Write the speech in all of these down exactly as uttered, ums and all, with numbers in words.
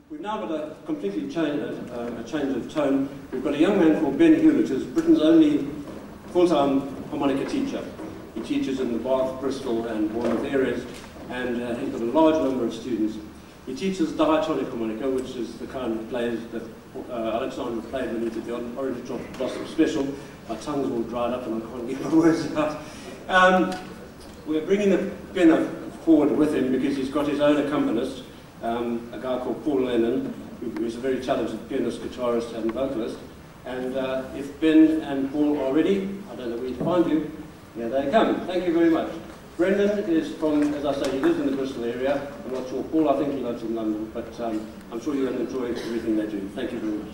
We've now got a completely change, uh, a change of tone. We've got a young man called Ben Hewlett, who's Britain's only full-time harmonica teacher. He teaches in the Bath, Bristol and Bournemouth areas, and uh, he's got a large number of students. He teaches diatonic harmonica, which is the kind of plays that uh, Alexander played when he did the Orange Drop Blossom Special. My tongue's all dried up and I can't get my words out. Um, we're bringing the Ben forward with him because he's got his own accompanist, um, a guy called Paul Lennon, who is a very talented pianist, guitarist and vocalist. And uh, if Ben and Paul are ready, I don't know where to find you, here they come. Thank you very much. Brendan is from, as I say, he lives in the Bristol area. I'm not sure. Paul, I think he lives in London, but um, I'm sure you're going to enjoy everything they do. Thank you very much.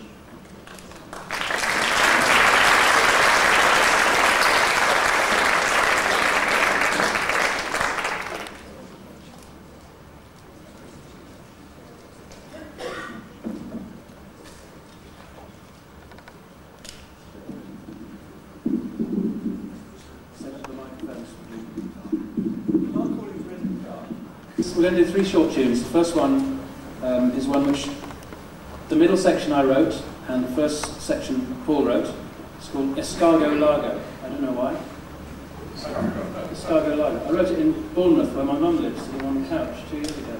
We're going to do three short tunes. The first one um, is one which the middle section I wrote and the first section Paul wrote. It's called Escargot Lago. I don't know why. Escargot Lago. I wrote it in Bournemouth where my mum lives, sitting on the couch two years ago.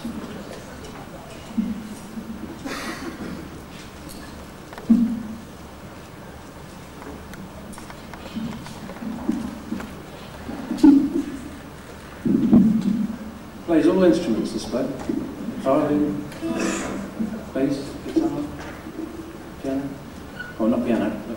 Plays all instruments, this bloke. Violin, bass, guitar, piano. Oh, not piano. No.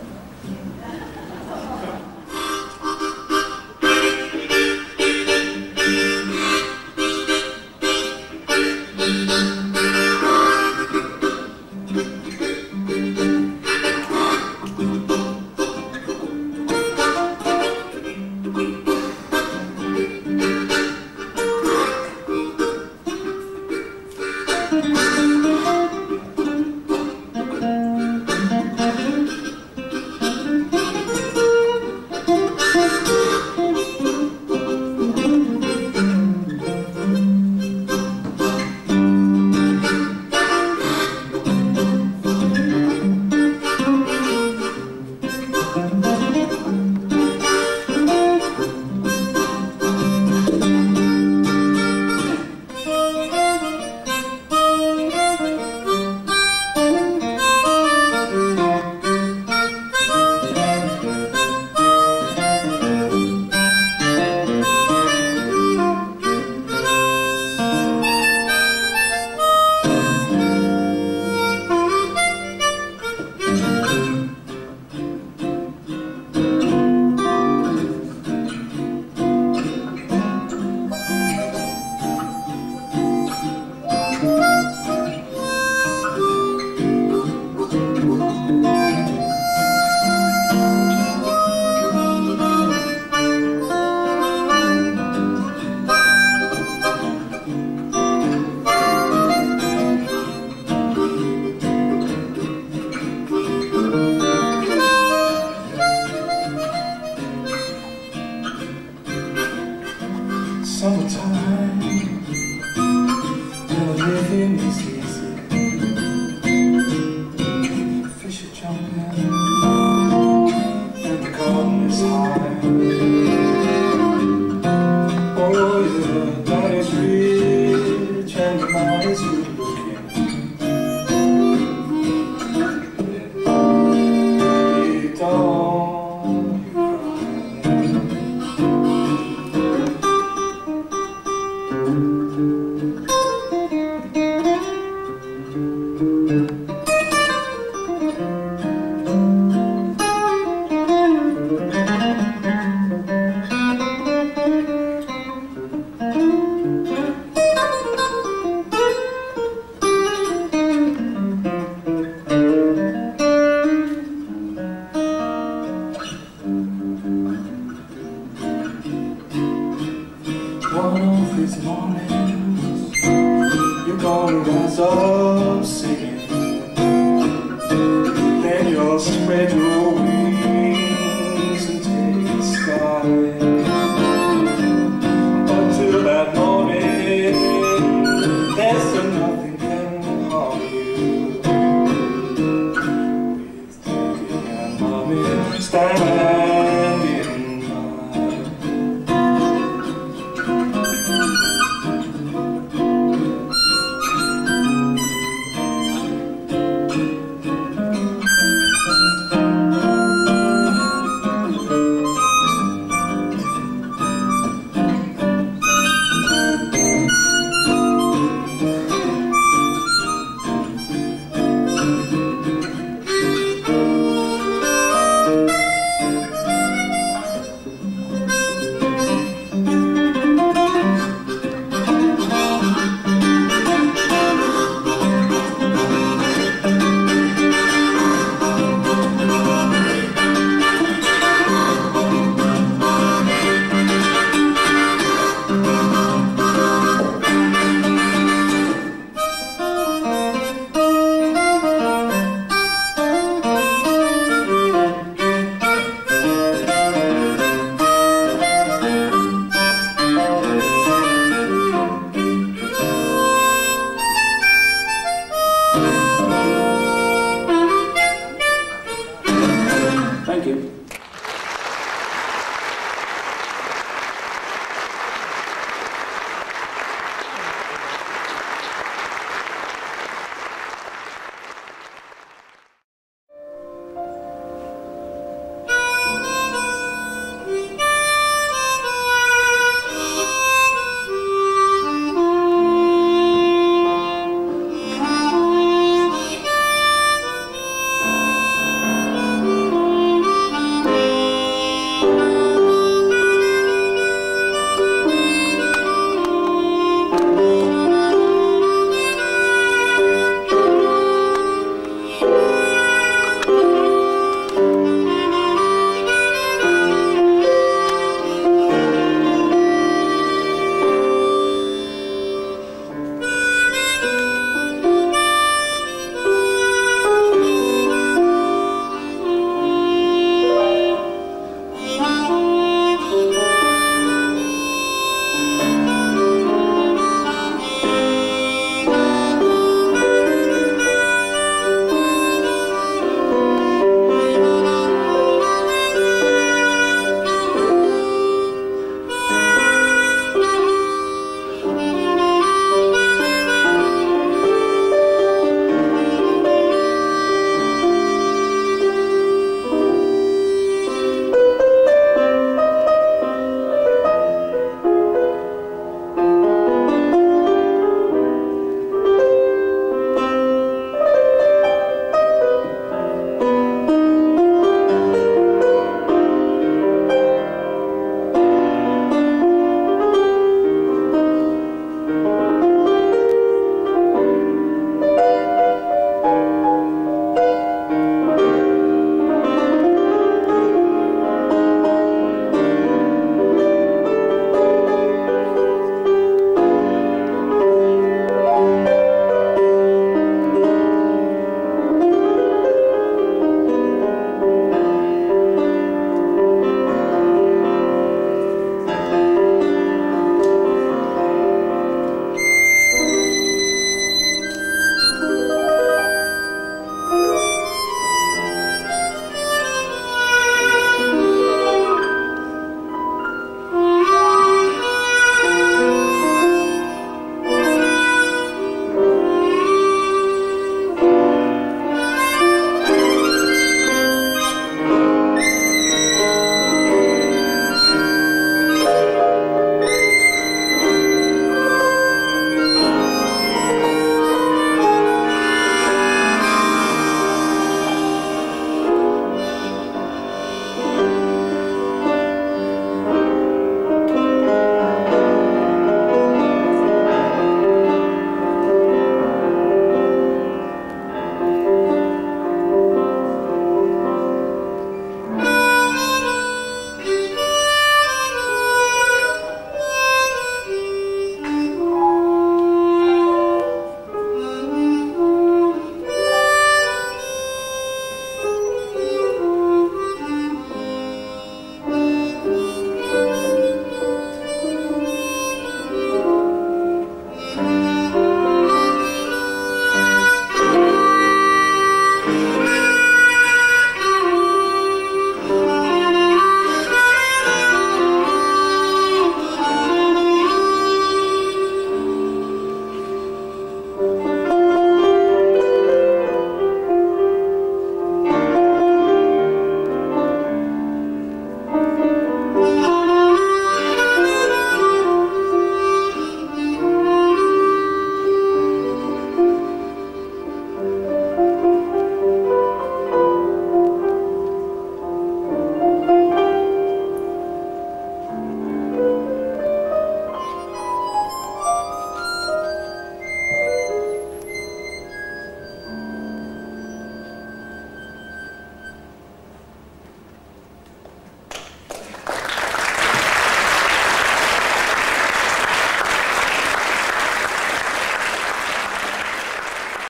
One of these mornings, you're gonna rise up, sing.